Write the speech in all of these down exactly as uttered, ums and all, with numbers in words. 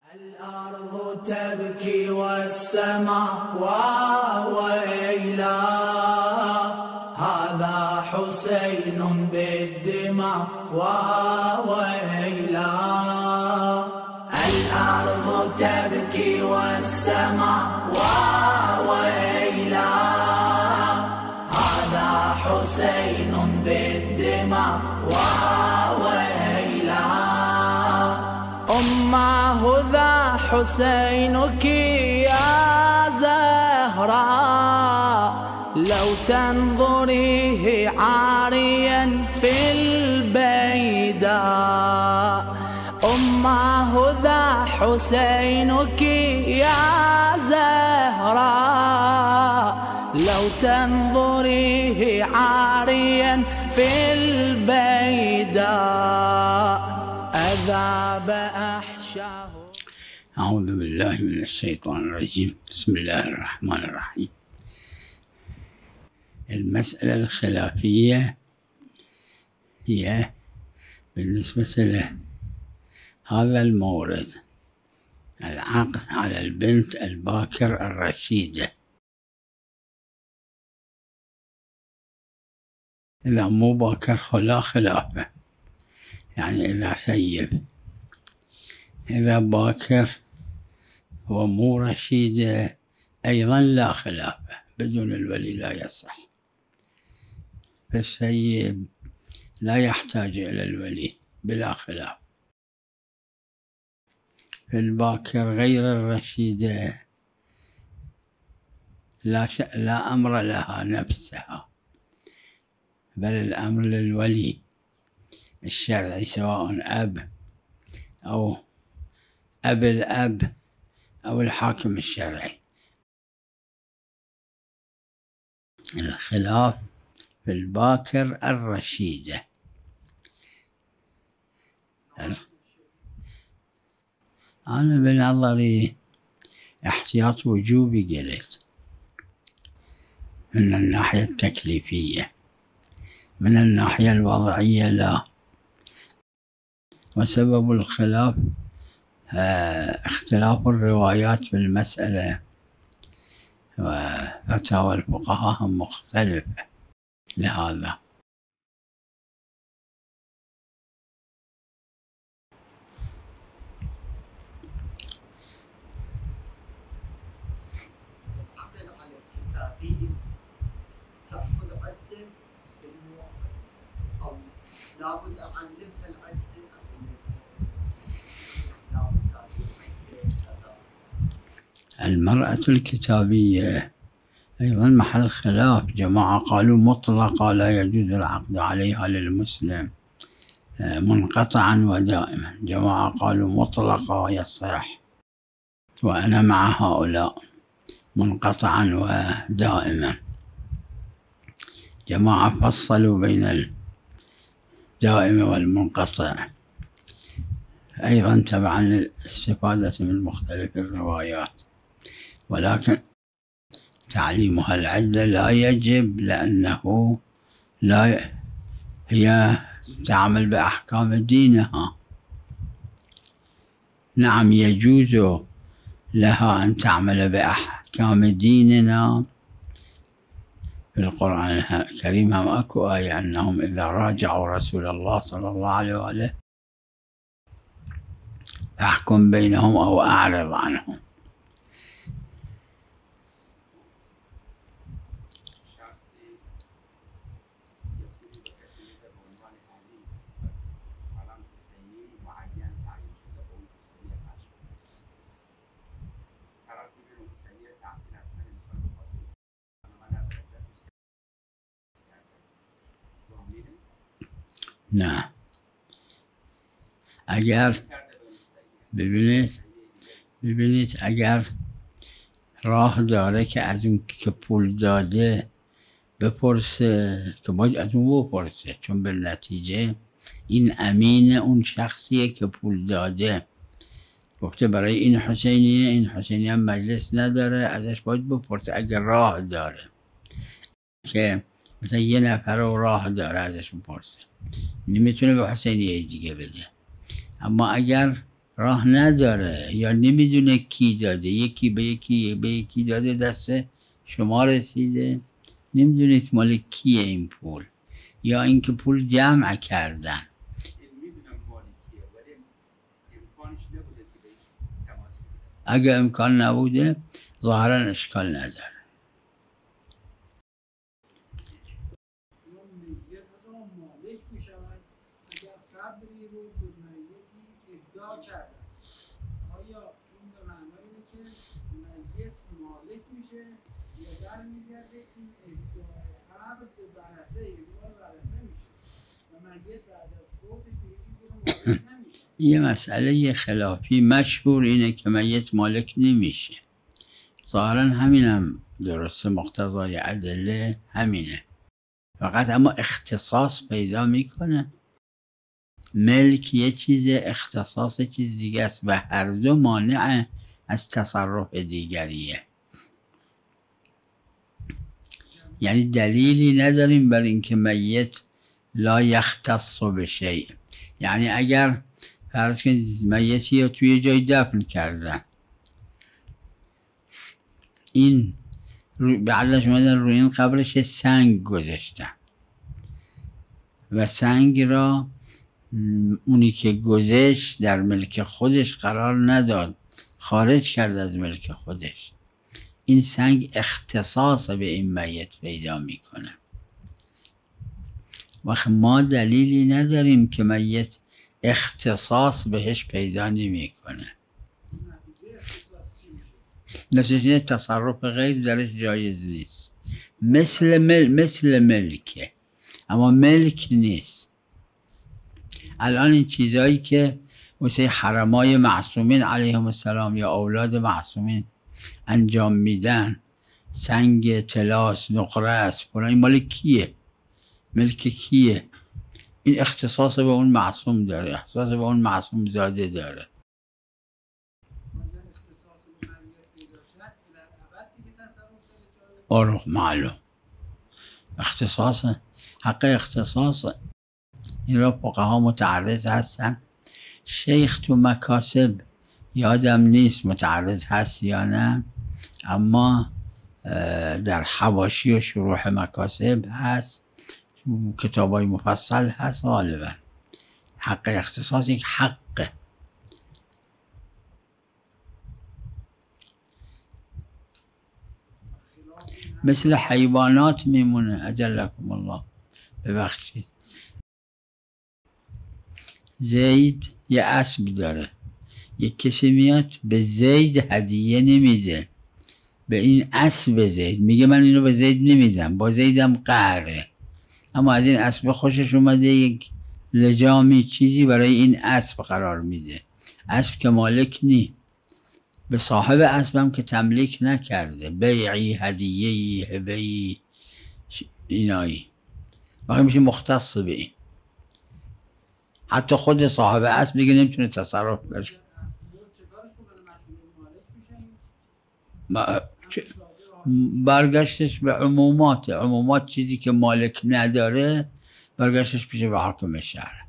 الأرض تبكي والسماء ويلا، هذا حسين بالدماء ويلا. الأرض تبكي والسماء ويلا، هذا حسين بالدماء ويلا. أماه ذا حسينك يا زهراء، لو تنظريه عاريا في البيداء. أماه ذا حسينك يا زهراء، لو تنظريه عاريا في البيداء أذاب أحشاه. أعوذ بالله من الشيطان الرجيم. بسم الله الرحمن الرحيم. المسألة الخلافية هي بالنسبة له هذا المورد، العقد على البنت الباكر الرشيدة. إذا مو باكر فلا خلافة، يعني إذا ثيب. إذا باكر ومو رشيدة أيضا لا خلافة، بدون الولي لا يصح. فالثيب لا يحتاج إلى الولي بلا خلاف. في الباكر غير الرشيدة لا, ش... لا أمر لها نفسها، بل الأمر للولي الشرعي، سواء أب أو أب الأب أو الحاكم الشرعي. الخلاف في الباكر الرشيدة. أنا بنظري احتياط وجوبي قلت من الناحية التكليفية، من الناحية الوضعية لا. وسبب الخلاف اختلاف الروايات في المسألة، وفتاوى الفقهاء مختلفة لهذا. لابد أعلمها العدل. المرأة الكتابية أيضا محل خلاف. جماعة قالوا مطلقة لا يجوز العقد عليها للمسلم، منقطعا ودائما. جماعة قالوا مطلقة يصح، وأنا مع هؤلاء، منقطعا ودائما. جماعة فصلوا بين الدائم والمنقطع، أيضا تبعا للاستفادة من مختلف الروايات. ولكن تعليمها العدة لا يجب، لأنه لا هي تعمل بأحكام دينها. نعم يجوز لها أن تعمل بأحكام ديننا. في القرآن الكريم هم أكو آية أنهم إذا راجعوا رسول الله صلى الله عليه وآله فاحكم بينهم أو أعرض عنهم. نعم. اگر ببینید ببینید اگر راه داره که از اون که پول داده بپرسه، که باید از اون بپرسه، چون به نتیجه این امین اون شخصیه که پول داده. گفته برای این حسینیه، این حسینی هم مجلس نداره، ازش باید بپرسه اگر راه داره. که مثلا یه نفر رو راه داره ازش بپرسه، نمیتونه به حسینیه دیگه بده. اما اگر راه نداره یا نمیدونه کی داده، یکی به یکی به یکی داده، دست شما رسیده، نمیدونید مال کیه این پول، یا اینکه پول جمع کردن. اگه امکان نبوده ظاهرا اشکال نداره. یه مسئله خلافی مشهور اینه که میت مالک نمیشه. ظاهرا همینم درسته، مقتضای ادله همینه، فقط اما اختصاص پیدا میکنه. ملک یه چیز، اختصاص چیز دیگه است و هر دو مانع از تصرف دیگریه. یعنی دلیلی نداریم بر اینکه میت لا یختص بشیء. یعنی اگر فرض کنید میتی رو توی جای دفن کردن، این بعدش اومدن روی این قبرش سنگ گذاشتن و سنگ را اونی که گذاشت در ملک خودش قرار نداد، خارج کرد از ملک خودش، این سنگ اختصاص به این میت پیدا میکنه. وقت ما دلیلی نداریم که میت اختصاص بهش پیدا نمیکنه. نتیجه تصرف غیر درش جایز نیست. مثل مل مثل ملکه، اما ملک نیست. الان این چیزایی که مثل حرمای معصومین علیهم السلام یا اولاد معصومین انجام میدن، سنگ، طلاس، نقره است، این مال کیه؟ ملک کیه؟ این اختصاص به اون معصوم داره، اختصاص به اون معصوم زاده داره. آره معلوم. اختصاص، حق اختصاص این را فقها متعرض هستن. شیخ تو مکاسب یادم نیست متعرض هست یا نه، اما در حواشی و شروح مکاسب هست، تو کتابای مفصل هست. غالبا حق اختصاص یک حقه. مثل حیوانات میمونه. اجلکم الله. ببخشید، زید یه اسب داره، یک کسی میاد به زید هدیه نمیده، به این اسب زید میگه من اینو به زید نمیدم، با زیدم قهره، اما از این اسب خوشش اومده یک لجامی چیزی برای این اسب قرار میده. اسب که مالک نی، به صاحب اسبم که تملیک نکرده، بیعی، هدیه‌ای، هبه‌ای، اینایی، واقعا میشه مختص به این. حتی خود صاحب اسب دیگه نمیتونه تصرف بشه. برگشتش به عمومات، عمومات چیزی که مالک نداره برگشتش پیش به حاکم شهر.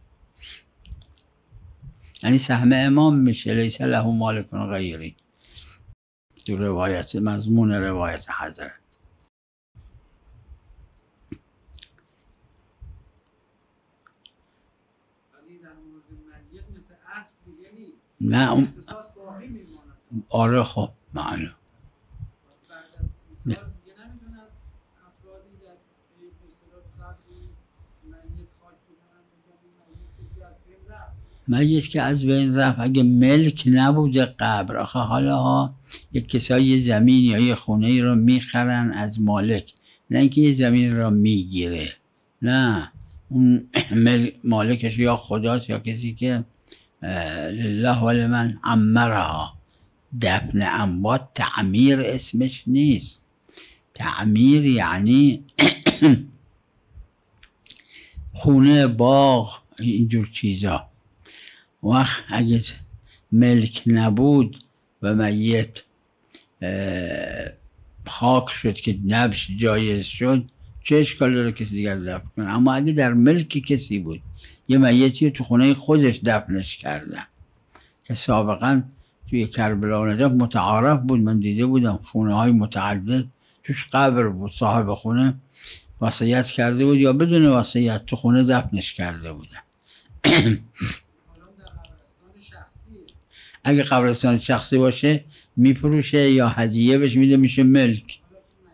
یعنی سهم امام میشه لیس له مالک غیری، تو روایت، مضمون روایت حضرت. نه اون آره خب معلوم. میت که از بین رفت، اگه ملک نبوده قبر، آخه حالا ها یک کسایی یه زمین یا یه خونه ای رو میخرن از مالک، نه اینکه یه زمین رو میگیره، نه، اون مالکش یا خداست یا کسی که لله ولمن عمرها. دفن اموات تعمیر اسمش نیست. تعمیر یعنی خونه، باغ، اینجور چیزا. وقت اگه ملک نبود و میت خاک شد که نبش جایز شد، چه اشکال داره کسی دیگر دفن کنه؟ اما اگه در ملک کسی بود، یه میتی تو خونه خودش دفنش کردن، که سابقا توی کربلا و نجف متعارف بود، من دیده بودم خونه های متعدد توش قبر بود، صاحب خونه وصیت کرده بود یا بدون وصیت تو خونه دفنش کرده بودن. اگه قبرستان شخصی باشه میفروشه یا هدیه بهش میده میشه ملک.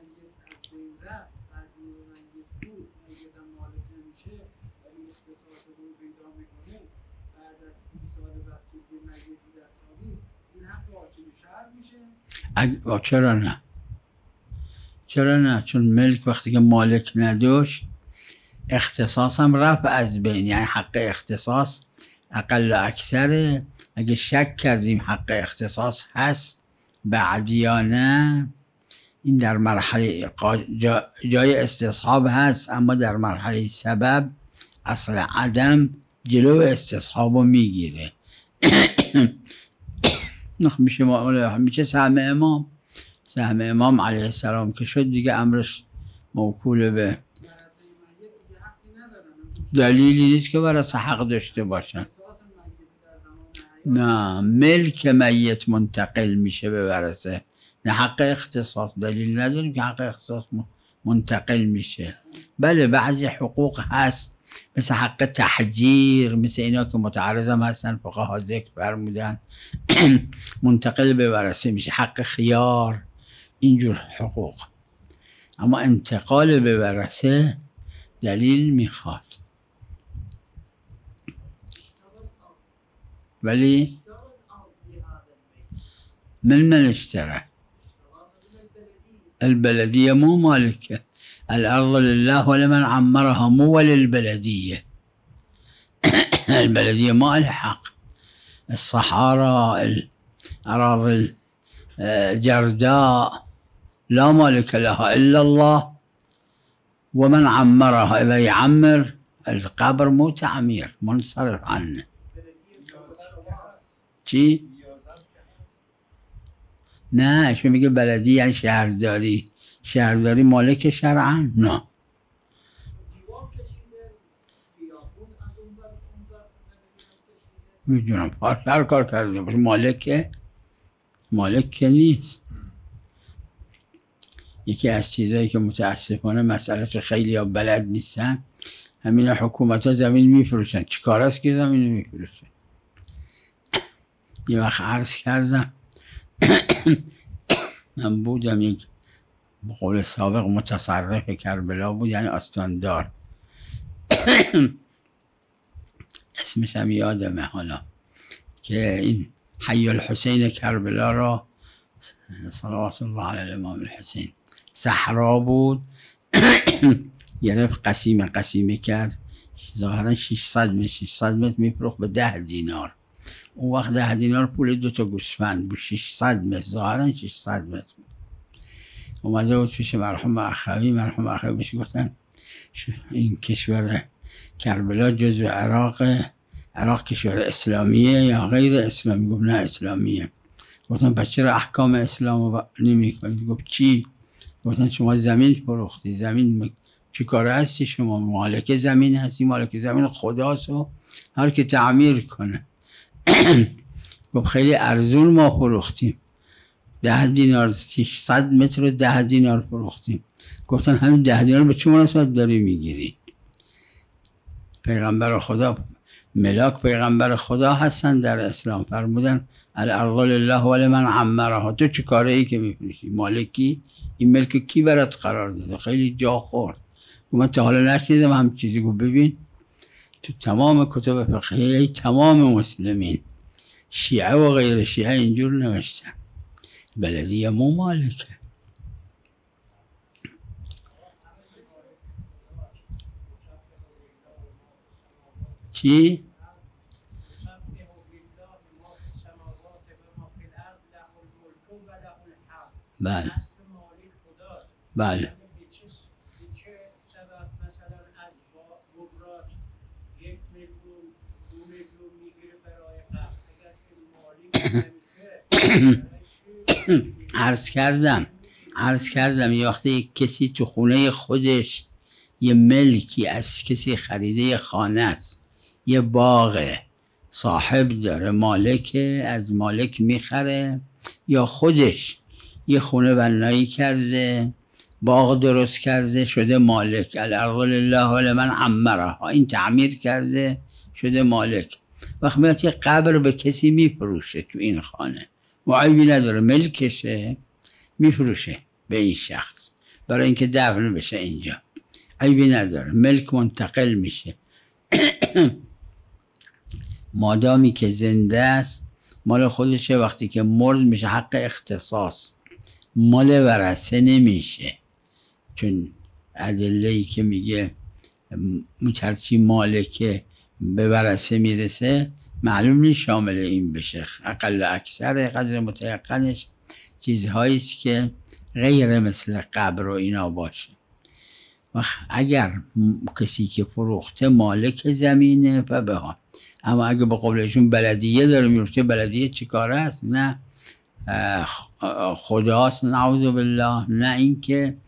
اگه چرا نه؟ چرا نه؟ چون ملک وقتی که مالک نداشت اختصاص هم رفع از بین، یعنی حق اختصاص اقل و اکثره. اگه شک کردیم حق اختصاص هست بعد یا نه، این در مرحله جا جای استصحاب هست، اما در مرحله سبب اصل عدم جلو استصحاب رو میگیره. میشه میشه سهم امام سهم امام علیه السلام که شد دیگه امرش موکول به دلیلی نیست که ورثه حق داشته باشن. نه، ملک میت منتقل میشه به ورثه، نه حق اختصاص. دلیل نداریم که حق اختصاص منتقل میشه. بله بعضی حقوق هست مثل حق تحجیر، مثل اینا که متعرض هم هستن فقها ذکر فرمودن منتقل به ورثه میشه. حق خیار، اینجور حقوق. اما انتقال به ورثه دلیل میخواد. ولی من من اشترى البلدية مو مالكة، الأرض لله ولمن عمرها مو وللبلدية. البلدية ما لها حق. الصحارى الأراضي الجرداء لا مالك لها إلا الله ومن عمرها. إذا يعمر القبر مو تعمير، منصرف عنه. چی؟ نه شو میگه بلدی یعنی شهرداری. شهرداری مالک شرعا؟ نه. میدونم هر کار کرده باشه مالکه مالک که نیست. یکی از چیزایی که متاسفانه مسئله خیلی ها بلد نیستن، همین حکومت ها زمین میفروشن. چی کار است که زمین میفروشن؟ یه وقت عرض کردم من بودم یک به قول سابق متصرف کربلا بود، یعنی آستاندار اسمش هم یادمه حالا، که این حی الحسین کربلا را صلوات الله علی الامام الحسین صحرا بود گرفت قسیم قسیمه کرد، ظاهرا ششصد متر ششصد متر میفروخت به ده دینار. اون وقت ده دینار پول دو تا گوسفند بود. ششصد متر ظاهرا ششصد متر اومده بود پیش مرحوم اخوی. مرحوم اخوی بهش گفتن این کشور کربلا جزو عراق، عراق کشور اسلامیه یا غیر اسلامی؟ گفت نه اسلامیه. گفتن پس چرا احکام اسلام رو نمی کنید؟ گفت چی؟ گفتن شما زمین فروختی. زمین چی کاره هستی شما؟ مالک زمین هستی. مالک زمین خداست و هر که تعمیر کنه. گفت خیلی ارزون ما فروختیم، ده دینار ششصد متر رو ده دینار فروختیم. گفتن همین ده دینار به چه مناسبت داری میگیری؟ پیغمبر خدا، ملاک پیغمبر خدا هستن در اسلام، فرمودن الارض لله ولمن عمرها. تو چه کاره ای که میفروشی؟ مالکی؟ این ملک کی برات قرار داده؟ خیلی جا خورد. من تا حالا نشنیدم هم چیزی. گفت ببین تو تمام کتب فقهی تمام مسلمین شیعه و غیر شیعه اینجور نوشتن بلدیه مو مالکه. چی؟ بله بله عرض کردم عرض کردم یه وقتی کسی تو خونه خودش یه ملکی از کسی خریده، یه خانه است، یه باغه، صاحب داره، مالک، از مالک میخره، یا خودش یه خونه بنایی کرده، باغ درست کرده، شده مالک. الارض لله ولمن عمرها، این تعمیر کرده شده مالک. وقت میاد یه قبر به کسی میفروشه تو این خانه، معیبی نداره، ملکشه، میفروشه به این شخص برای اینکه دفن بشه اینجا، عیبی نداره، ملک منتقل میشه. مادامی که زنده است مال خودشه، وقتی که مرد میشه حق اختصاص، مال ورثه نمیشه. چون ادله‌ای که میگه هرچی مالکه به ورثه میرسه معلوم نیست شامل این بشه، اقل اکثر قدر متیقنش چیزهایی است که غیر مثل قبر و اینا باشه. و اگر کسی که فروخته مالک زمینه و به ها، اما اگه به قولشون بلدیه داره میفته، بلدیه چی کاره است؟ نه خداست، نعوذ بالله، نه اینکه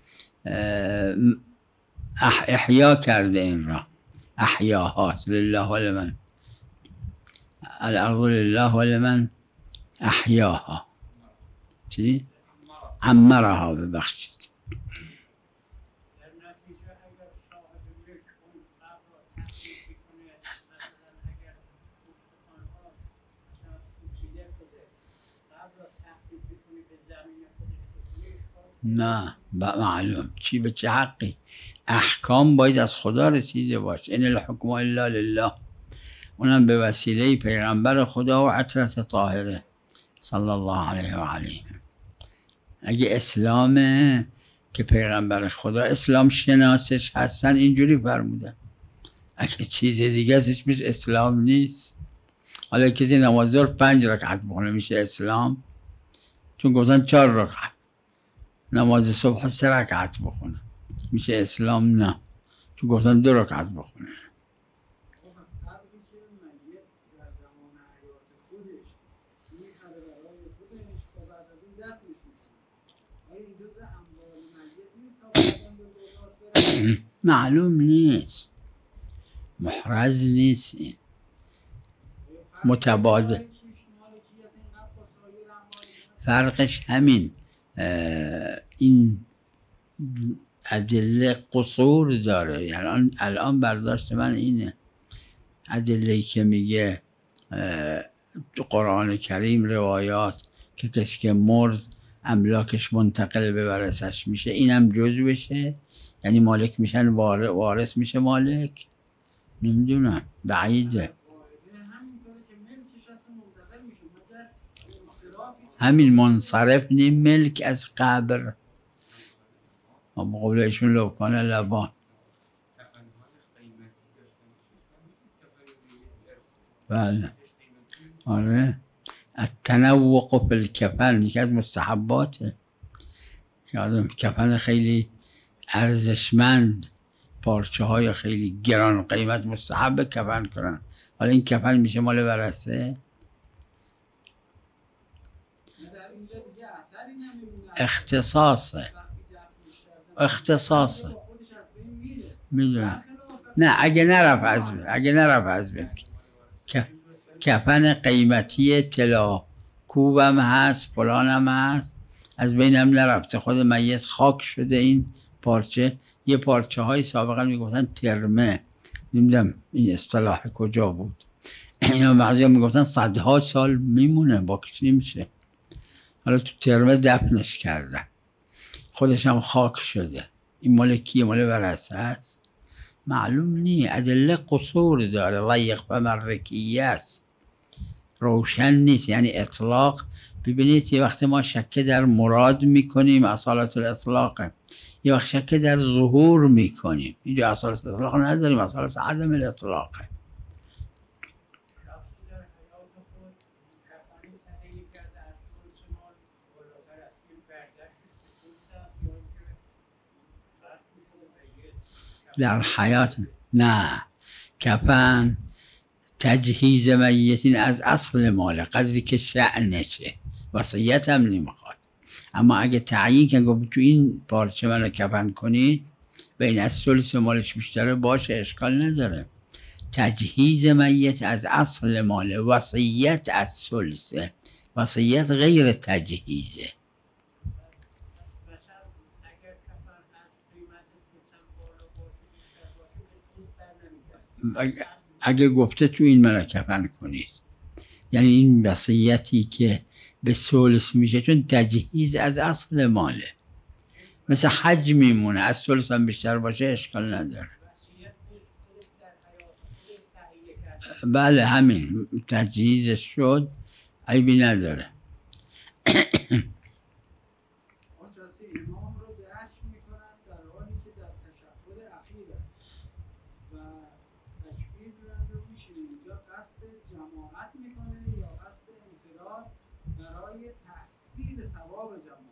احیا کرده این را، احیاهاست. لله ولمن الارض لله ولمن احیاها، چی؟ عمرها، ببخشید. نه معلوم چی به چه حقی، احکام باید از خدا رسیده باشه. ان الحکم الا لله، اونم به وسیله پیغمبر خدا و عطرت طاهره صلی الله علیه و آله. اگه اسلامه که پیغمبر خدا اسلام شناسش هستن اینجوری فرمودن، اگه چیز دیگه اسمش اسلام نیست. حالا کسی نماز ظهر پنج رکعت بخونه میشه اسلام؟ چون گفتن چهار رکعت. نماز صبح سه رکعت بخونه میشه اسلام؟ نه، چون گفتن دو رکعت بخونه. معلوم نیست، محرز نیست، این متبادل. فرقش همین، این ادله قصور داره. یعنی الان برداشت من اینه، ادله‌ای که میگه تو قرآن کریم روایات که کسی که مرد املاکش منتقل به ورثش میشه، اینم جزء بشه، یعنی مالک میشن، وارث میشه مالک. نمیدونم، بعیده. همین منصرف نیم ملک از قبر، با قولشون لوکان لبان. بله آره، التنوق فی الکفن یکی از مستحباته. یادم کفن خیلی ارزشمند، پارچه های خیلی گران قیمت مستحب کفن کنن، حالا این کفن میشه مال ورثه. اختصاصه، اختصاصه، میدونم. نه اگه نرفت از بین، اگه نرفت از بین، کفن قیمتی طلا کوبم هست، فلانم هست، از بینم نرفته، خود میت خاک شده. این پارچه، یه پارچه های سابقا میگفتن ترمه، نمیدونم این اصطلاح کجا بود، اینا بعضی ها میگفتن صدها سال میمونه، با کسی نمیشه. حالا تو ترمه دفنش کردن، خودش هم خاک شده. این مال کیه؟ مال ورثه است؟ معلوم نی، ادله قصور داره، ضیق و مرکیه است، روشن نیست. یعنی اطلاق، ببینید یه وقت ما شکه در مراد میکنیم، اصالت الاطلاقه، یه وقت شکه در ظهور میکنیم، اینجا اصالت الاطلاق نداریم، اصالت عدم الاطلاقه. در حیات نه، کفن تجهیز میتین از اصل ماله، قدری که شأنشه، وصیت هم نمیخواد. اما اگه تعیین که گفت تو این پارچه منو کفن کنید و این از ثلث مالش بیشتره، باشه، اشکال نداره. تجهیز میت از اصل ماله، وصیت از ثلثه، وصیت غیر تجهیزه. اگه گفته تو این مرا کفن کنید، یعنی این وصیتی که به ثلث میشه چون تجهیز از اصل ماله، مثل حج میمونه، از ثلث هم بیشتر باشه اشکال نداره. بله همین تجهیزش شد، عیبی نداره. امام رو درک میکنن در حالی که در تشهد اخیر است و تکبیر رو میشینه، اینجا قصد جماعت میکنه یا قصد انفراد برای تحصیل ثواب جماعت؟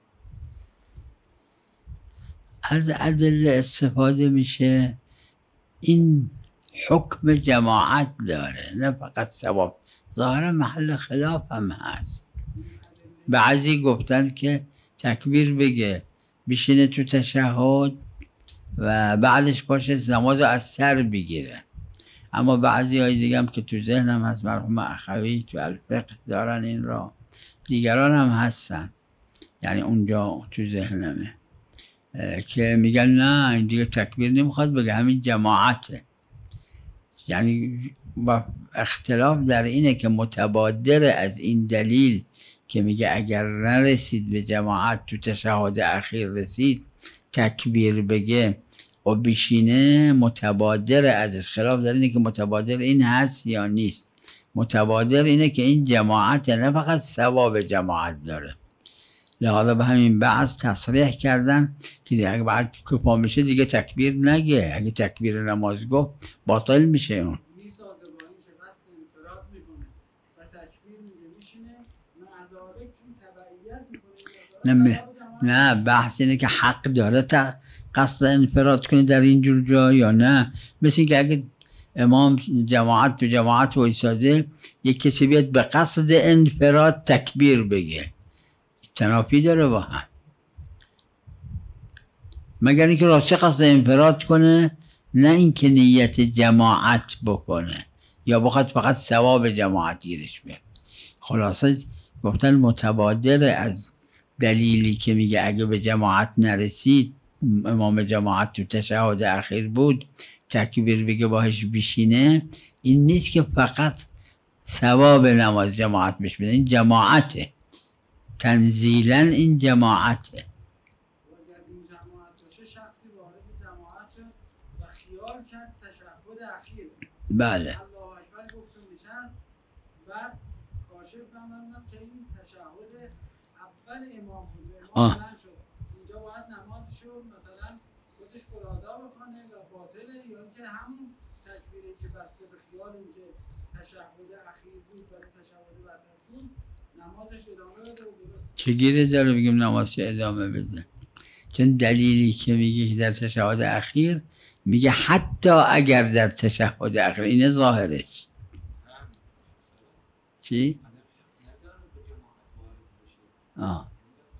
از ادله استفاده میشه این حکم جماعت داره، نه فقط ثواب. ظاهرا محل خلاف هم هست. بعضی گفتن که تکبیر بگه بشینه تو تشهد و بعدش باشه نماز از سر بگیره، اما بعضی های دیگه هم که تو ذهنم هست، مرحوم اخوی تو الفقه دارن این را، دیگران هم هستن، یعنی اونجا تو ذهنمه که میگن نه این دیگه تکبیر نمیخواد بگه، همین جماعته. یعنی با اختلاف در اینه که متبادر از این دلیل که میگه اگر نرسید به جماعت تو تشهد اخیر رسید تکبیر بگه و بشینه، متبادر ازش خلاف در اینه که متبادر این هست یا نیست. متبادر اینه که این جماعت نه فقط ثواب جماعت داره، لحاظا به همین بعض تصریح کردن که اگه بعد که پا میشه دیگه تکبیر نگه، اگه تکبیر نماز گفت باطل میشه اون. میسازه با این که قصد انفراد میکنه و تکبیر میگه میشینه، معذارک چون تبعیت میکنه. نه نه بحث اینه که حق داره تا قصد انفراد کنه در اینجور جا یا نه. مثل اینکه اگه امام جماعت تو جماعت وایساده یک کسی بیاد به قصد انفراد تکبیر بگه، تنافی داره با هم، مگر اینکه راستی قصد انفراد کنه، نه اینکه نیت جماعت بکنه یا بخواد فقط ثواب جماعت گیرش بیاد. خلاصه گفتن متبادر از دلیلی که میگه اگه به جماعت نرسید، امام جماعت تو تشهد اخیر بود، تکبیر بگه باهش بشینه، این نیست که فقط ثواب نماز جماعت بهش بده، این جماعته، تنزیلا این جماعته. اگر این جماعت باشه شخصی وارد جماعت شد و خیال کرد تشهد اخیر، بله الله اکبر گفت و نشست، بعد کاشف فرمودند که این تشهد اول امام بود، امام بلند شد، اینجا باید نمازشو مثلا خودش فرادا بکنه و باطله، یا اینکه همون تکبیری که بسته به خیال اینکه تشهد اخیر بود و تشهد وسط بود نمازش ادامه بده و درست. چه گیره داره بگیم نماز ادامه بده؟ چون دلیلی که میگه در تشهد اخیر میگه حتی اگر در تشهد اخیر، اینه ظاهرش. چی؟ آه.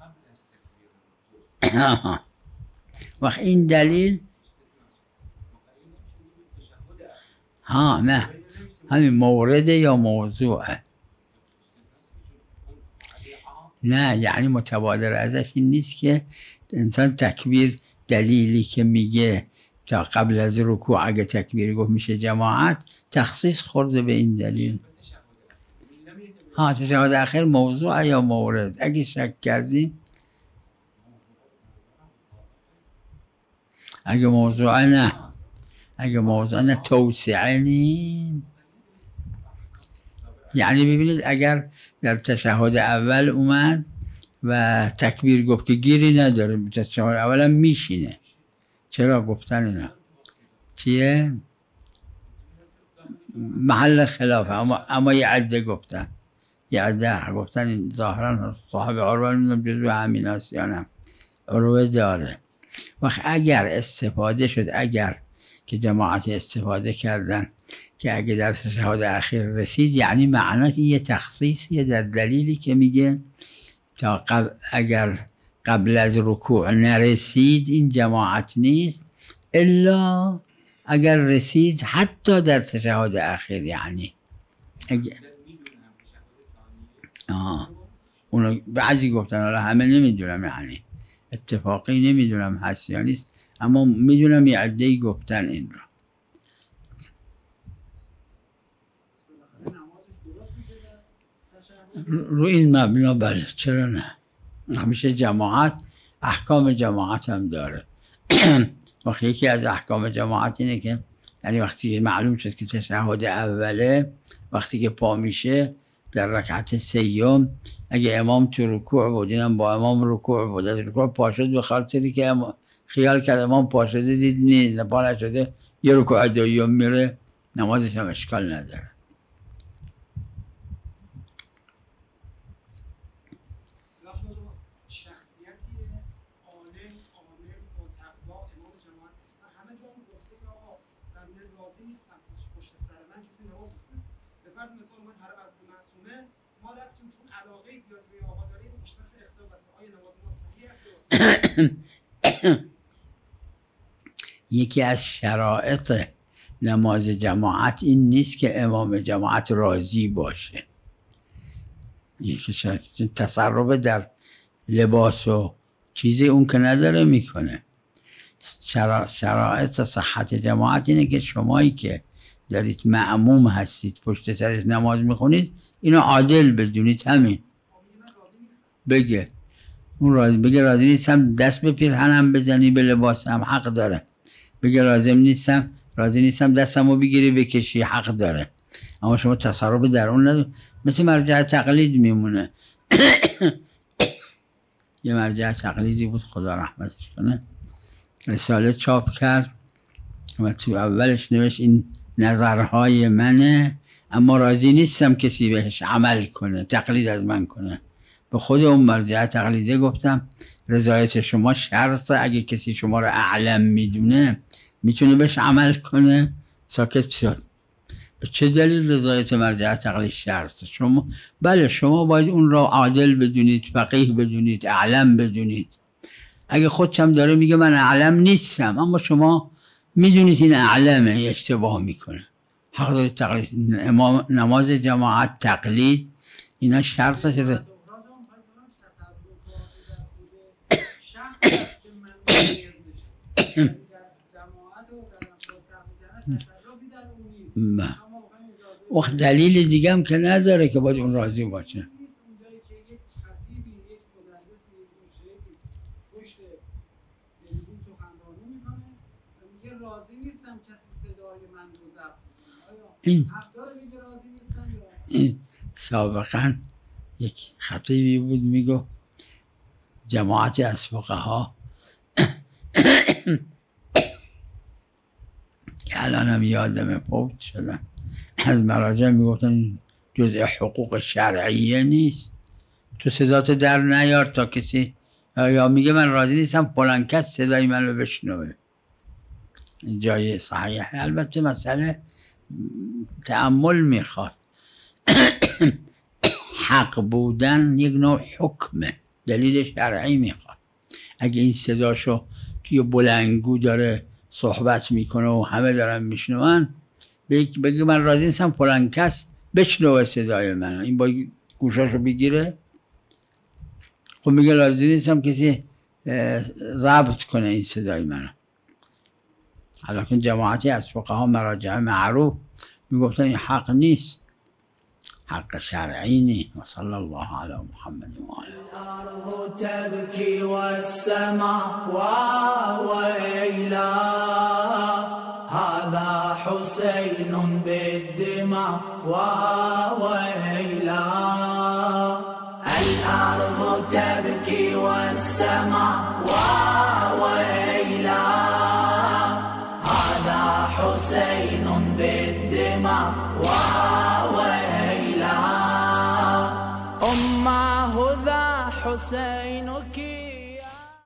آه. وقت این دلیل ها نه همین مورد یا موضوعه، نه یعنی متبادر ازش این نیست که انسان تکبیر، دلیلی که میگه تا قبل از رکوع اگه تکبیر گفت میشه جماعت، تخصیص خورده به این دلیل. ها تشهد اخیر موضوع یا مورد، اگه شک کردیم اگه موضوع نه اگه موضوع نه توسعه نیم. یعنی ببینید اگر در تشهد اول اومد و تکبیر گفت که گیری نداره، تشهد اول هم میشینه، چرا گفتن اینا؟ چیه؟ محل خلافه، اما, اما یه عده گفتن یه عده گفتن ظاهرا صاحب عروه نمیدونم جزو همین هست یا نه، عروه داره. وقت اگر استفاده شد، اگر که جماعت استفاده کردن که اگه در تشهد اخیر رسید، یعنی معنات یه تخصیصیه در دلیلی که میگه تا قبل اگر قبل از رکوع نرسید این جماعت نیست، الا اگر رسید حتی در تشهد اخیر، یعنی اگر آه اونو بعضی گفتن، حالا همه نمیدونم، یعنی اتفاقی نمیدونم هست یا نیست، اما میدونم یه عده‌ای گفتن این را. رو این مبنا بله، چرا نه؟ همیشه جماعت احکام جماعت هم داره. وقتی یکی از احکام جماعت اینه که یعنی وقتی معلوم شد که تشهد اوله، وقتی که پا میشه در رکعت سیوم، اگه امام تو رکوع بود، اینم با امام رکوع بود، از رکوع پا شد به خاطری که امام خیال کرد امام پا شده، دید نه پا نشده، یه رکوع دوم میره، نمازش هم اشکال نداره. یکی از شرایط نماز جماعت این نیست که امام جماعت راضی باشه. یکی تصرف در لباس و چیزی اون که نداره میکنه. شرایط صحت جماعت اینه که شمایی که دارید معموم هستید، پشت سرش نماز میخونید، اینو عادل بدونید. همین بگه اون راضی، بگه راضی نیستم دست به پیرهنم بزنی، به لباسم، حق داره. بگه لازم نیستم راضی نیستم دستمو بگیری بکشی، حق داره. اما شما تصرف در اون نداره. مثل مرجع تقلید میمونه. یه مرجع تقلیدی بود، خدا رحمتش کنه، رساله چاپ کرد و تو اولش نوشت این نظرهای منه، اما راضی نیستم کسی بهش عمل کنه، تقلید از من کنه. به خود اون مرجع تقلیده گفتم رضایت شما شرطه، اگه کسی شما رو اعلم میدونه میتونه بهش عمل کنه. ساکت شد. به چه دلیل رضایت مرجع تقلید شرطه؟ شما بله شما باید اون را عادل بدونید، فقیه بدونید، اعلم بدونید. اگه خودشم داره میگه من اعلم نیستم، اما شما میدونید این اعلمه، اشتباه میکنه، حق دارید تقلید. امام نماز جماعت تقلید اینا شرط شده. وقت دلیل دیگه هم که نداره که باید اون راضی باشه. این این سابقا یک خطیبی بود میگو جماعتی از فقها که الان هم یادم فوت شدن، از مراجع میگفتن جزء حقوق شرعیه نیست، تو صداتو در نیار تا کسی، یا میگه من راضی نیستم فلان کس صدای من رو بشنوه. جای صحیح. البته مسئله تأمل میخواد. حق بودن یک نوع حکمه، دلیل شرعی میخواد. اگه این صداشو توی بلندگو داره صحبت میکنه و همه دارن میشنون، بگه من راضی نیستم فلان کس بشنوه صدای من، این با گوشاشو بگیره. خب میگه راضی نیستم کسی ضبط کنه این صدای من. حالا جماعتی از فقها مراجع معروف میگفتن این حق نیست، حق شرعی نیست. و صلی الله علی محمد و آله. الارض تبكي والسماء ويلا هذا حسين بالدماء ويلا. الارض تبكي والسماء ويلا هذا حسين بالدماء ويلا. أمه ذا حسينك